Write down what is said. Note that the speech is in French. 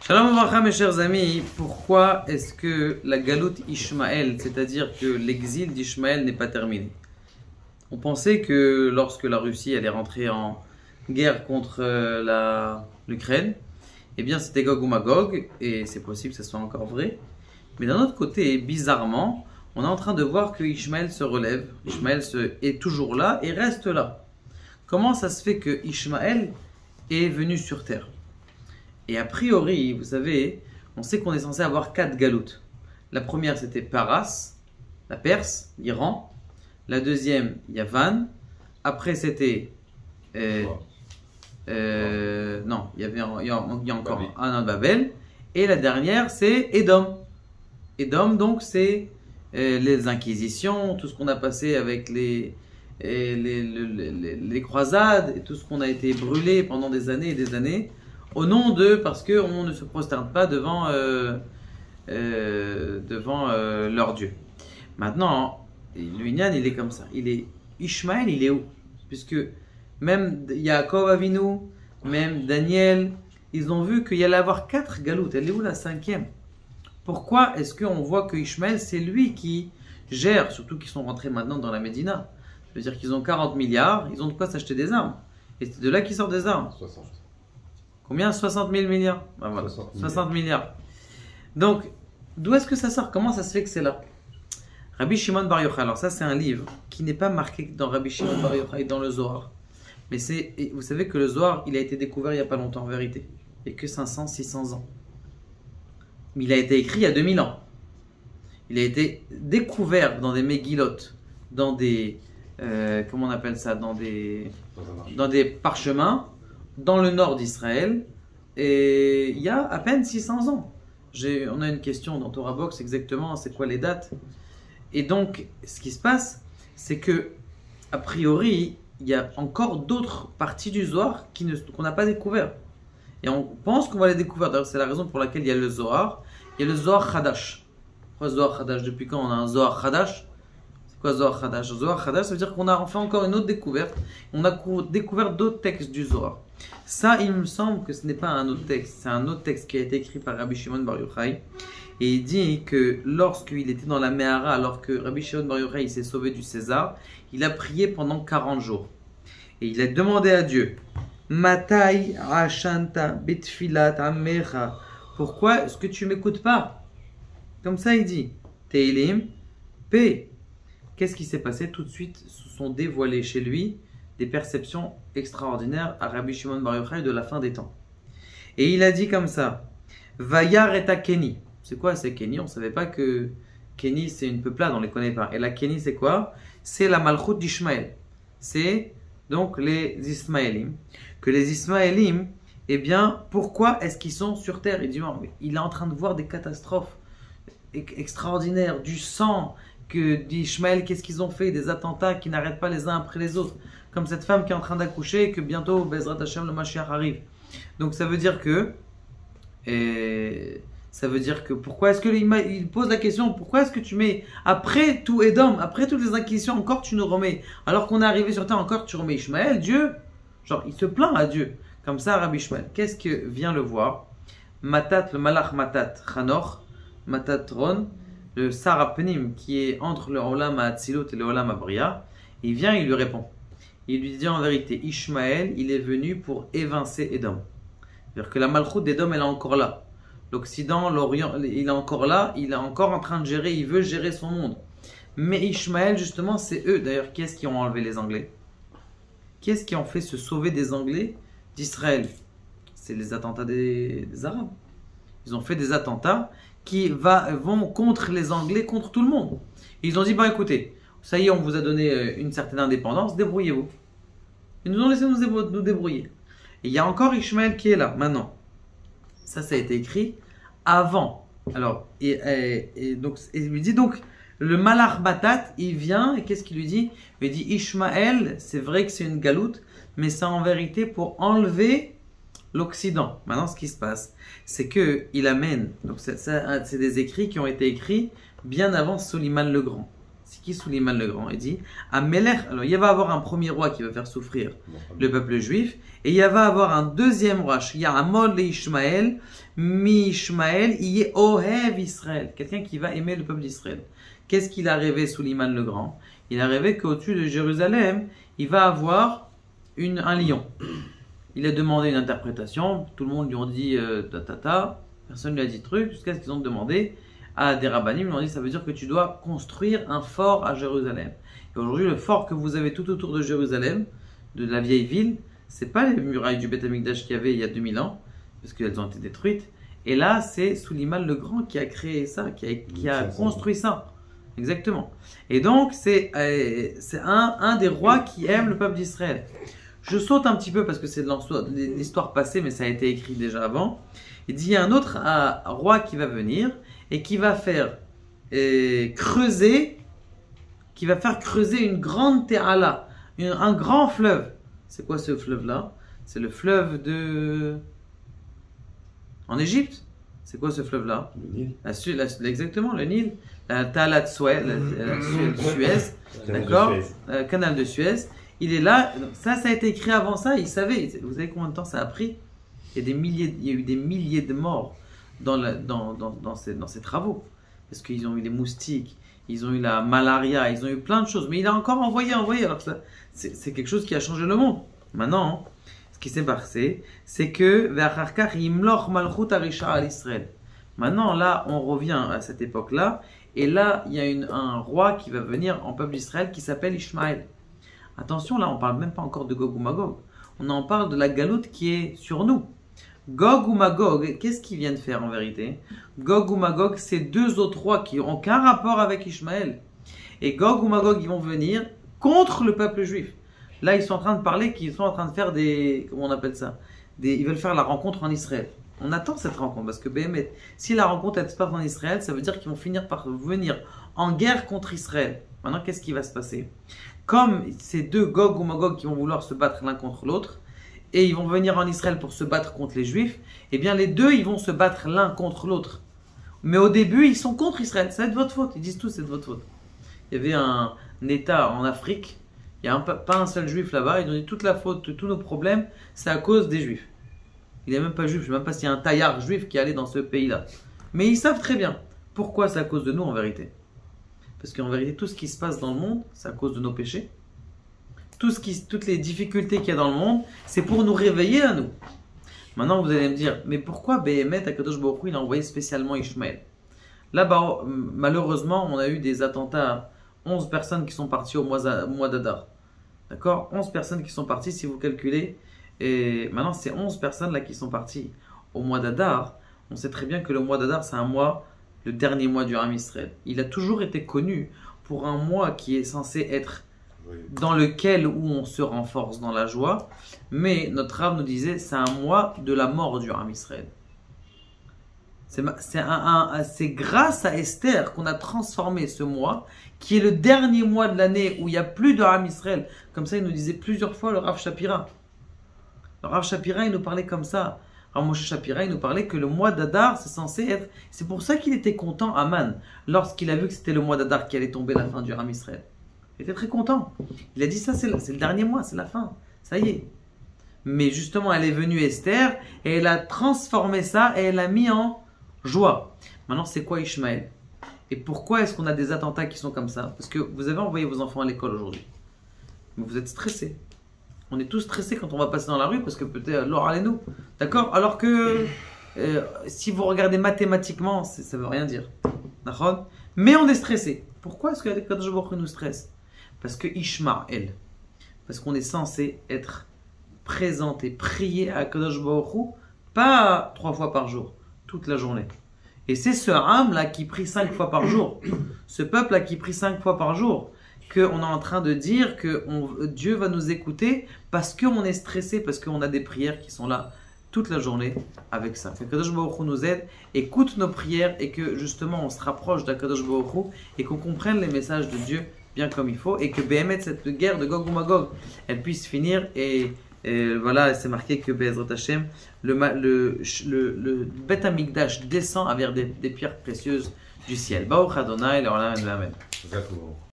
Shalom Avracha, mes chers amis, pourquoi est-ce que la galoute Ishmaël, c'est-à-dire que l'exil d'Ishmaël n'est pas terminé? On pensait que lorsque la Russie allait rentrer en guerre contre l'Ukraine, eh bien c'était Gog ou Magog, et c'est possible que ce soit encore vrai. Mais d'un autre côté, bizarrement, on est en train de voir que Ishmaël se relève, Ishmaël est toujours là et reste là. Comment ça se fait que Ishmaël est venu sur terre? Et a priori, vous savez, on sait qu'on est censé avoir 4 galoutes. La première, c'était Paras, la Perse, l'Iran. La deuxième, Yavan. Après, c'était... non, il y a encore un Babel. Et la dernière, c'est Édom. Édom, donc, c'est les inquisitions, tout ce qu'on a passé avec les croisades, et tout ce qu'on a été brûlé pendant des années et des années. Au nom de, parce qu'on ne se prosterne pas devant leur Dieu. Maintenant, l'Union, il est comme ça. Ishmaël, il est où? Puisque même Yaakov Avinu, même Daniel, ils ont vu qu'il y allait avoir 4 galoutes. Elle est où la 5e? Pourquoi est-ce qu'on voit que Ishmaël, c'est lui qui gère, surtout qu'ils sont rentrés maintenant dans la Médina? Ça veut dire qu'ils ont 40 milliards, ils ont de quoi s'acheter des armes. Et c'est de là qu'ils sortent des armes. 60. Combien? 60 000 milliards. Ben voilà, 60 milliards. Donc, d'où est-ce que ça sort? Comment ça se fait que c'est là? Rabbi Shimon Bar Yochai. Alors ça, c'est un livre qui n'est pas marqué dans Rabbi Shimon Bar Yochai, dans le Zohar. Mais vous savez que le Zohar, il a été découvert il n'y a pas longtemps, en vérité. Il n'y a que 500, 600 ans. Mais il a été écrit il y a 2000 ans. Il a été découvert dans des Megillot, dans des... comment on appelle ça? Dans des parchemins, dans le nord d'Israël, et il y a à peine 600 ans. On a une question dans Torah Box, exactement, c'est quoi les dates? Et donc, ce qui se passe, c'est que, a priori, il y a encore d'autres parties du Zohar qu'on n'a pas découvert. Et on pense qu'on va les découvrir. D'ailleurs, c'est la raison pour laquelle il y a le Zohar. Il y a le Zohar Hadash. Pourquoi Zohar Hadash? Depuis quand on a un Zohar Hadash? C'est quoi Zohar Hadash? Zohar Hadash, ça veut dire qu'on a fait encore une autre découverte. On a découvert d'autres textes du Zohar. Ça, il me semble que ce n'est pas un autre texte. C'est un autre texte qui a été écrit par Rabbi Shimon Bar Yochai. Et il dit que lorsqu'il était dans la Mehara, alors que Rabbi Shimon Bar Yochai s'est sauvé du César, il a prié pendant 40 jours. Et il a demandé à Dieu, Matai Ashanta Betfilat Amecha. Pourquoi est-ce que tu ne m'écoutes pas? Comme ça, il dit, Teilim, P. Qu'est-ce qui s'est passé? Tout de suite, se sont dévoilés chez lui des perceptions extraordinaires à Rabbi Shimon Bar Yochai de la fin des temps. Et il a dit comme ça, Vayar et Kenny. C'est quoi c'est Kenny? On ne savait pas que Kenny c'est une peuplade, on ne les connaît pas. Et la Kenny c'est quoi? C'est la Malchut d'Ishmaël. C'est donc les Ismaélim. Que les Ismaélim, eh bien, pourquoi est-ce qu'ils sont sur terre? Il dit, non, mais il est en train de voir des catastrophes extraordinaires, du sang, que d'Ishmaël, qu'est-ce qu'ils ont fait? Des attentats qui n'arrêtent pas les uns après les autres. Comme cette femme qui est en train d'accoucher et que bientôt, Bezrat Hashem, le Mashiach arrive. Donc ça veut dire que... pourquoi est-ce il pose la question, pourquoi est-ce que tu mets, après tout Édom, après toutes les inquisitions, encore tu nous remets, alors qu'on est arrivé sur terre, encore tu remets Ishmaël, Dieu? Genre, il se plaint à Dieu. Comme ça, Rabbi Ishmaël. Qu'est-ce que vient le voir? Matat, le malach Matat, Chanor, Matat Ron, le Sarapnim, qui est entre le Olam Ha'atzilut et le Olam Ha'Bria, il vient et il lui répond. Il lui dit en vérité, Ishmaël, il est venu pour évincer Édom. C'est-à-dire que la malchoute d'Édom, elle est encore là. L'Occident, l'Orient, il est encore là, il est encore en train de gérer, il veut gérer son monde. Mais Ishmaël, justement, c'est eux. D'ailleurs, qui est-ce qui ont enlevé les Anglais? Qui est-ce qui ont fait se sauver des Anglais d'Israël? C'est les attentats des Arabes. Ils ont fait des attentats qui vont contre les Anglais, contre tout le monde. Ils ont dit, écoutez, ça y est, on vous a donné une certaine indépendance, débrouillez-vous. Ils nous ont laissé nous débrouiller. Et il y a encore Ishmaël qui est là, maintenant. Ça a été écrit avant. Alors, donc, il lui dit donc, le Malach Batat, il vient, et qu'est-ce qu'il lui dit? Il lui dit, Ishmaël, c'est vrai que c'est une galoute, mais c'est en vérité pour enlever l'Occident. Maintenant, ce qui se passe, c'est qu'il amène, donc c'est des écrits qui ont été écrits bien avant Soliman le Grand. C'est qui Suleiman le Grand? Il dit Amelech. Alors il va avoir un premier roi qui va faire souffrir le peuple juif, et il va avoir un deuxième roi, Ya'amod le Ishmael, mi Ishmael, il est Ohev Israël, quelqu'un qui va aimer le peuple d'Israël. Qu'est-ce qu'il a rêvé Suleiman le Grand? Il a rêvé qu'au-dessus de Jérusalem, il va avoir un lion. Il a demandé une interprétation, tout le monde lui a dit personne ne lui a dit truc, jusqu'à ce qu'ils ont demandé à des rabbinim, ils lui ont dit ça veut dire que tu dois construire un fort à Jérusalem. Et aujourd'hui, le fort que vous avez tout autour de Jérusalem, de la vieille ville, c'est pas les murailles du Beth Amikdash qu'il y avait il y a 2000 ans, parce qu'elles ont été détruites. Et là, c'est Suleiman le Grand qui a créé ça, qui a construit ça. Exactement. Et donc, c'est un des rois qui aime le peuple d'Israël. Je saute un petit peu parce que c'est de l'histoire passée, mais ça a été écrit déjà avant. Il dit il y a un autre roi qui va venir et qui va faire creuser une grande Te'ala, un grand fleuve. C'est quoi ce fleuve-là? C'est le fleuve en Égypte. C'est quoi ce fleuve-là? Le Nil. Exactement, le Nil. La Te'ala de Suez, d'accord? Canal de Suez. Il est là. Ça a été écrit avant ça. Il savait. Vous savez combien de temps ça a pris? Il y a eu des milliers de morts dans ces travaux. Parce qu'ils ont eu les moustiques, ils ont eu la malaria, ils ont eu plein de choses. Mais il a encore envoyé. Alors que c'est quelque chose qui a changé le monde. Maintenant, ce qui s'est passé, c'est que maintenant, là, on revient à cette époque-là. Et là, il y a un roi qui va venir en peuple d'Israël qui s'appelle Ishmaël. Attention, là, on ne parle même pas encore de Gog ou Magog. On en parle de la galoute qui est sur nous. Gog ou Magog, qu'est-ce qu'ils viennent faire en vérité? Gog ou Magog, c'est deux autres rois qui n'ont aucun rapport avec Ishmaël. Et Gog ou Magog, ils vont venir contre le peuple juif. Là, ils sont en train de parler qu'ils sont en train de faire comment on appelle ça? Ils veulent faire la rencontre en Israël. On attend cette rencontre parce que Béhémet, si la rencontre elle se passe en Israël, ça veut dire qu'ils vont finir par venir en guerre contre Israël. Maintenant, qu'est-ce qui va se passer? Comme ces deux Gog ou Magog qui vont vouloir se battre l'un contre l'autre, et ils vont venir en Israël pour se battre contre les Juifs, eh bien les deux, ils vont se battre l'un contre l'autre. Mais au début, ils sont contre Israël. Ça va être votre faute. Ils disent tous, c'est de votre faute. Il y avait un État en Afrique, il n'y a pas un seul Juif là-bas, ils ont dit toute la faute, tous nos problèmes, c'est à cause des Juifs. Il n'est même pas juif, je ne sais même pas s'il y a un taillard juif qui est allé dans ce pays-là. Mais ils savent très bien pourquoi c'est à cause de nous en vérité. Parce qu'en vérité, tout ce qui se passe dans le monde, c'est à cause de nos péchés. Toutes les difficultés qu'il y a dans le monde, c'est pour nous réveiller à nous. Maintenant, vous allez me dire, mais pourquoi Béhémet, Akadosh Baruch Hu, il a envoyé spécialement Ishmaël? Là-bas, malheureusement, on a eu des attentats, 11 personnes qui sont parties au mois d'Adar. D'accord? 11 personnes qui sont parties, si vous calculez. Et maintenant, ces 11 personnes là qui sont parties au mois d'Adar, on sait très bien que le mois d'Adar, c'est le dernier mois du Ham Israël. Il a toujours été connu pour un mois qui est censé être dans lequel où on se renforce dans la joie, mais notre Rav nous disait c'est un mois de la mort du Ham Israël. C'est grâce à Esther qu'on a transformé ce mois, qui est le dernier mois de l'année où il n'y a plus de Ham Israël. Comme ça, il nous disait plusieurs fois le Rav Shapira. Le Rav Shapira, il nous parlait comme ça. Rav Moshe Shapira, il nous parlait que le mois d'Adar, c'est censé être... C'est pour ça qu'il était content, Aman, lorsqu'il a vu que c'était le mois d'Adar qui allait tomber la fin du Ham Israël. Il était très content. Il a dit ça, c'est le dernier mois, c'est la fin. Ça y est. Mais justement, elle est venue Esther, et elle a transformé ça, et elle l'a mis en joie. Maintenant, c'est quoi Ishmaël? Et pourquoi est-ce qu'on a des attentats qui sont comme ça? Parce que vous avez envoyé vos enfants à l'école aujourd'hui. Mais vous êtes stressés. On est tous stressés quand on va passer dans la rue parce que peut-être l'or allez-nous. D'accord? Alors que si vous regardez mathématiquement, ça ne veut rien dire. D'accord? Mais on est stressé. Pourquoi est-ce que Kadosh Baruch Hu nous stresse? Parce que Ishmaël. Parce qu'on est censé être présenté, prier à Kadosh Baruch Hu, pas 3 fois par jour, toute la journée. Et c'est ce Ham là qui prie 5 fois par jour. Ce peuple là qui prie 5 fois par jour. Qu'on est en train de dire que Dieu va nous écouter parce qu'on est stressé, parce qu'on a des prières qui sont là toute la journée avec ça. Que Kadosh Baruch Hu nous aide, écoute nos prières et que justement on se rapproche d'Akadosh Baruch Hu et qu'on comprenne les messages de Dieu bien comme il faut et que Béhémet, cette guerre de Gog ou Magog, elle puisse finir et voilà, c'est marqué que Be'ezrat Hashem, le Beth Amikdash descend avec des pierres précieuses du ciel. Baruch Adonai, Le'olam Amen.